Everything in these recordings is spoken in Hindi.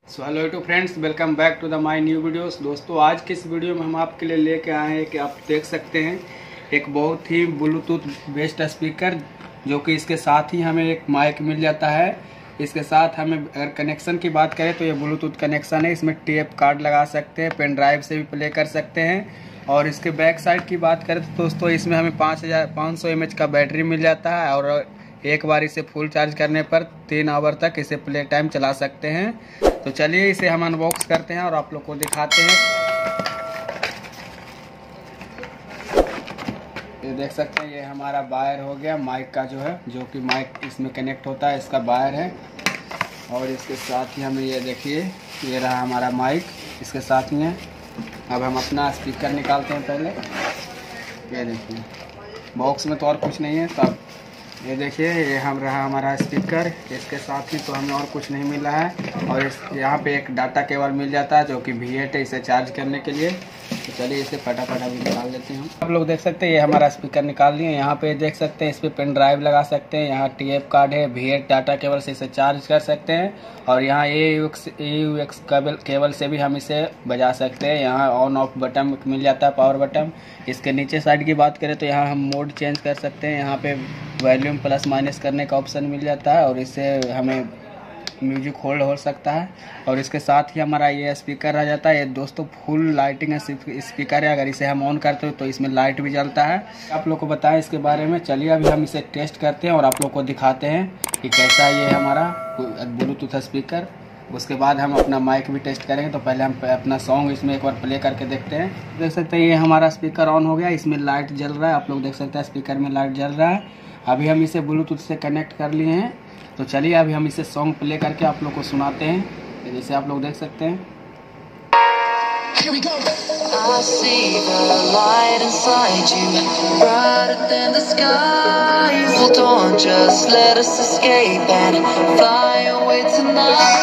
So hello to friends, welcome back to the my new videos. दोस्तों, आज के इस वीडियो में हम आपके लिए लेके आए हैं कि आप देख सकते हैं एक बहुत ही ब्लूटूथ बेस्ड स्पीकर, जो कि इसके साथ ही हमें एक माइक मिल जाता है। इसके साथ हमें अगर कनेक्शन की बात करें तो ये ब्लूटूथ कनेक्शन है। इसमें टेप कार्ड लगा सकते हैं, पेन ड्राइव से भी प्ले कर सकते हैं। और इसके बैक साइड की बात करें तो दोस्तों, इसमें हमें 500 mAh का बैटरी मिल जाता है और एक बार इसे फुल चार्ज करने पर 3 आवर तक इसे प्ले टाइम चला सकते हैं। तो चलिए इसे हम अनबॉक्स करते हैं और आप लोग को दिखाते हैं। ये देख सकते हैं, ये हमारा वायर हो गया माइक का, जो कि माइक इसमें कनेक्ट होता है, इसका वायर है। और इसके साथ ही हमें ये देखिए, ये रहा हमारा माइक इसके साथ में। अब हम अपना स्पीकर निकालते हैं पहले। ये देखिए, बॉक्स में तो और कुछ नहीं है। तब ये देखिए, ये हम रहा हमारा स्पीकर। इसके साथ ही तो हमें और कुछ नहीं मिला है। और यहाँ पे एक डाटा केबल मिल जाता है, जो कि V8 है, इसे चार्ज करने के लिए। तो चलिए इसे फटाफट अभी निकाल लेते हैं। आप लोग देख सकते हैं, ये हमारा स्पीकर निकाल लिए। यहाँ पे देख सकते हैं, इस पर पेन ड्राइव लगा सकते हैं। यहाँ टेप कार्ड है, V8 डाटा केबल से इसे चार्ज कर सकते हैं। और यहाँ AUX केबल से भी हम इसे बजा सकते हैं। यहाँ ऑन ऑफ बटन मिल जाता है, पावर बटन। इसके नीचे साइड की बात करें तो यहाँ हम मोड चेंज कर सकते हैं। यहाँ पे वॉल्यूम प्लस माइनस करने का ऑप्शन मिल जाता है और इससे हमें म्यूजिक होल्ड हो सकता है। और इसके साथ ही हमारा ये स्पीकर रह जाता है। ये दोस्तों फुल लाइटिंग स्पीकर है। अगर इसे हम ऑन करते हो तो इसमें लाइट भी जलता है। आप लोग को बताएं इसके बारे में। चलिए अभी हम इसे टेस्ट करते हैं और आप लोग को दिखाते हैं कि कैसा ये हमारा ब्लूटूथ स्पीकर। उसके बाद हम अपना माइक भी टेस्ट करेंगे। तो पहले हम अपना सॉन्ग इसमें एक बार प्ले करके देखते हैं। देख सकते हैं, ये हमारा स्पीकर ऑन हो गया, इसमें लाइट जल रहा है। आप लोग देख सकते हैं, स्पीकर में लाइट जल रहा है। अभी हम इसे ब्लूटूथ से कनेक्ट कर लिए हैं। तो चलिए अभी हम इसे सॉन्ग प्ले करके आप लोग को सुनाते हैं। जैसे आप लोग देख सकते हैं, I see the light inside you, brighter than the sky. Hold on, just let us escape and fly away tonight.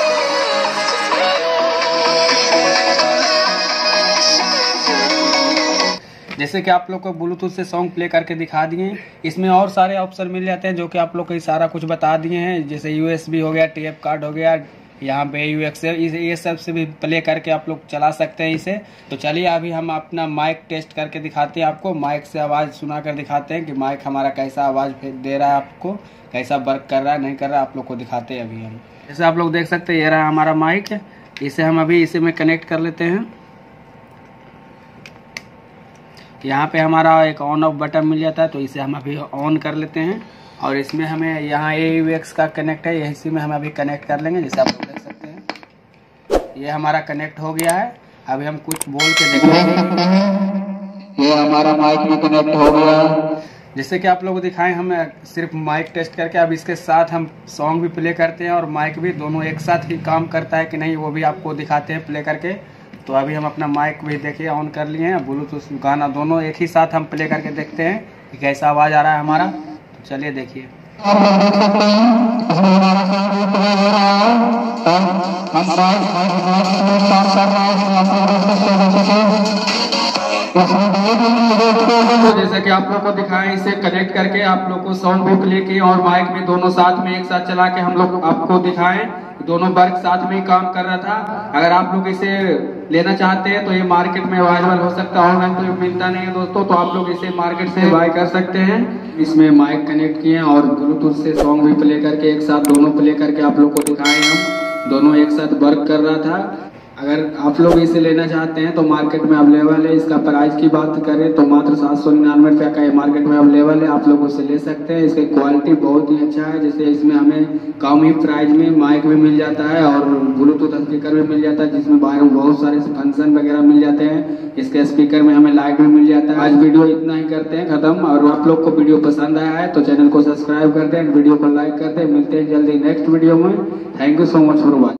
जैसे कि आप लोग को ब्लूटूथ से सॉन्ग प्ले करके दिखा दिए। इसमें और सारे ऑप्शन मिल जाते हैं, जो कि आप लोग को सारा कुछ बता दिए हैं। जैसे USB हो गया, टेप कार्ड हो गया, यहाँ पे AUX है, ये सब से भी प्ले करके आप लोग चला सकते हैं इसे। तो चलिए अभी हम अपना माइक टेस्ट करके दिखाते हैं आपको। माइक से आवाज़ सुना कर दिखाते हैं कि माइक हमारा कैसा आवाज़ दे रहा है, आपको कैसा वर्क कर रहा है, नहीं कर रहा है। आप लोग को दिखाते हैं अभी हम। जैसे आप लोग देख सकते हैं, ये रहा हमारा माइक। इसे हम अभी इसे में कनेक्ट कर लेते हैं। यहाँ पे हमारा एक ऑन ऑफ बटन मिल जाता है, तो इसे हम अभी ऑन कर लेते हैं। और इसमें हमें यहाँ AUX का कनेक्ट है, इसी में हम अभी कनेक्ट कर लेंगे। जैसे आप लोग देख सकते हैं, ये हमारा कनेक्ट हो गया है। अभी हम कुछ बोल के देखेंगे। ये हमारा माइक में कनेक्ट हो गया। जैसे कि आप लोग को दिखाएं, हम सिर्फ माइक टेस्ट करके अब इसके साथ हम सॉन्ग भी प्ले करते हैं और माइक भी, दोनों एक साथ ही काम करता है कि नहीं वो भी आपको दिखाते हैं प्ले करके। तो अभी हम अपना माइक भी देखिए ऑन कर लिए हैं। ब्लूटूथ गाना दोनों एक ही साथ हम प्ले करके देखते हैं कि कैसा आवाज़ आ रहा है हमारा। तो चलिए देखिए। तो जैसे कि आप लोग को दिखाएं, इसे कनेक्ट करके आप लोग को साउंड भी प्ले किए और माइक भी दोनों साथ में एक साथ चला के हम लोग आपको दिखाएं। दोनों वर्क साथ में ही काम कर रहा था। अगर आप लोग इसे लेना चाहते हैं तो ये मार्केट में अवेलेबल हो सकता है, ऑनलाइन तो मिलता नहीं है दोस्तों। तो आप लोग इसे मार्केट से बाय कर सकते हैं। इसमें माइक कनेक्ट किए और ब्लूटूथ से सॉन्ग भी प्ले करके एक साथ दोनों प्ले करके आप लोग को दिखाएं। हम दोनों एक साथ वर्क कर रहा था। अगर आप लोग इसे लेना चाहते हैं तो मार्केट में अवेलेबल है। इसका प्राइस की बात करें तो मात्र 799 रुपये का ये मार्केट में अवेलेबल है। आप लोग उसे ले सकते हैं। इसकी क्वालिटी बहुत ही अच्छा है। जैसे इसमें हमें कम ही प्राइस में माइक भी मिल जाता है और ब्लूटूथ स्पीकर भी मिल जाता है, जिसमें बाहर बहुत सारे फंक्शन वगैरह मिल जाते हैं। इसके स्पीकर में हमें लाइट भी मिल जाता है। आज वीडियो इतना ही करते हैं खत्म। और आप लोग को वीडियो पसंद आया है तो चैनल को सब्सक्राइब कर दें, वीडियो को लाइक कर दें। मिलते हैं जल्दी नेक्स्ट वीडियो में। Thank you so much for watching.